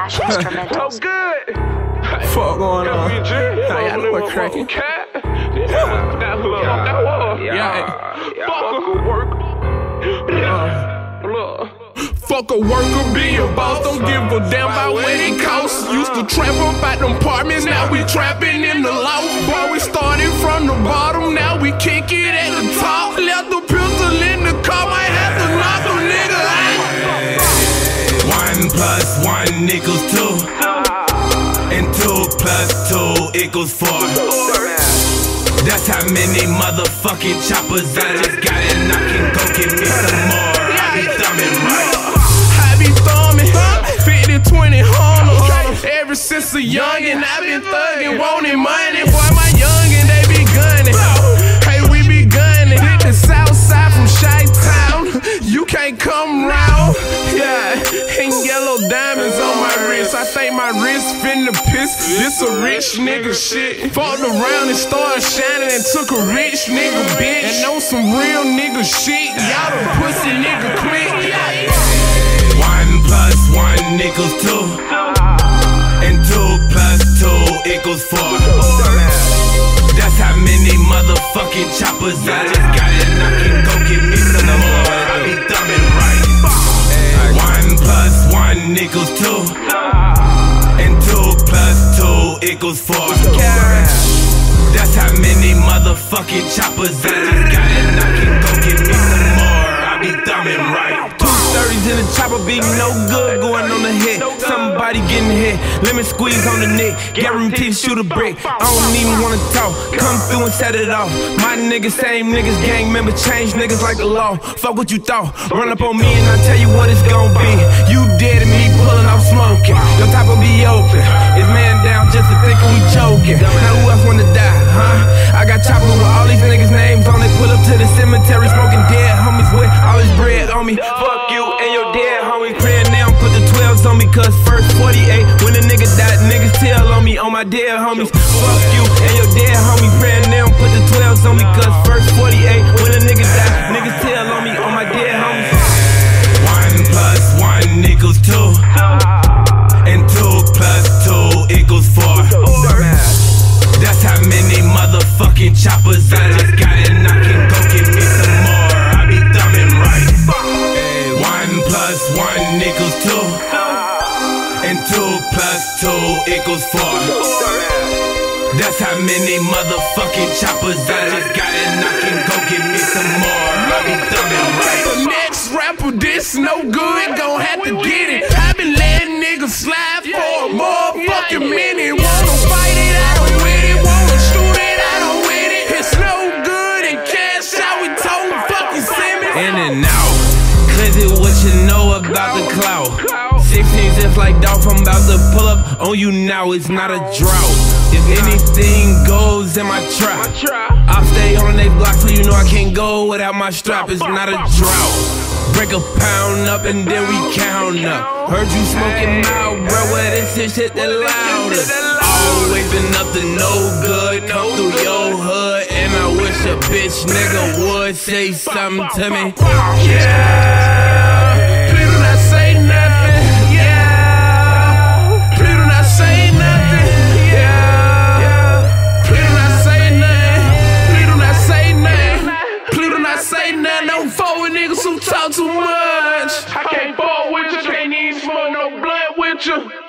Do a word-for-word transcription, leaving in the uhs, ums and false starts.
Dash Instrumentals. Oh, good. Fuck going on? How y'all doing, cracking? Yeah. Fuck a work. Fuck a worker, be a boss. Don't give a damn about what it costs. Used to trap up at them apartments, now we trapping in the loft. Boy, we started from the bottom, now we kick it at the top. Left the pistol in the car, might have to knock a nigga out. One plus one equals two, and two plus two equals four. That's how many motherfucking choppers I just got, and I can go get me some more. I be thumbing right. I be thumbing, fifty twenty Honda. Ever since a youngin', I been thuggin', wanting money. Boy, my youngin', they be gunning. Hey, we be gunning. Hit the south side from Chi-Town. You can't come round. Yeah, and yellow diamonds on my wrist. I think my wrist finna piss. This a rich nigga shit. Fucked around and started shining and took a rich nigga bitch. And on some real nigga shit, y'all the pussy nigga quick. One plus one equals two, and two plus two equals four. That's how many motherfucking choppers I just got, and I can go get me some more. I be thumbing right. One plus one equals two, and two plus two equals four. That's how many motherfucking choppers I just got, and I can go get me some more. I be thumbing right. thirties in the chopper be no good going on the head. Somebody getting hit, lemon squeeze on the neck. Guarantee to shoot a brick. I don't even wanna talk. Come through and set it off. My niggas, same niggas, gang member, change niggas like the law. Fuck what you thought. Run up on me and I tell you what it's gon' be. You dead and me pulling off smoking. Your top will be open. It's man down just to think we joking. Now who else wanna die, huh? I got chopper with all these niggas' names on it. Pull up to the cemetery smoking dead homies with all this bread on me. Fuck you and your dead homies. Praying now, put the twelves on me, cause first forty-eight, when a nigga died, niggas tell on me, on my dead homies. Fuck you and your dead homie. Praying now, put the twelves on me, cause first forty-eight, when a nigga died, niggas tell on me, on my dead homies. One plus one equals two, and two plus two equals four. That's how many motherfucking choppers I just got, and I can go get me some more. I be thumbing right. One plus one equals two, and two plus two equals four. That's how many motherfucking choppers I just got, and I can go get me some more. I be thumbing right. The next rapper, this no good, gon' have to get it. I been letting niggas slide for a motherfucking minute. Wanna fight it, I don't with it. Wanna shoot it, I don't with it. It's no good and cash out, we told fucking Simmons. In and out, cause it what you know about the clout. Sixteen just like Dolph, I'm about to pull up on you now, it's not a drought. If anything goes in my trap, I'll stay on the block so you know I can't go without my strap. It's not a drought. Break a pound up and then we count up. Heard you smoking out, bro, where this shit hit the loudest. Always been up to no good, come through your hood, and I wish a bitch nigga would say something to me. Yeah, please do not say nothing. Yeah, please do not say nothing. Yeah, please do not say nothing. Please do not say nothing. Please do not say nothing. Don't fuck with niggas who talk too much. I can't fuck with you, can't even smoke no blunt with you.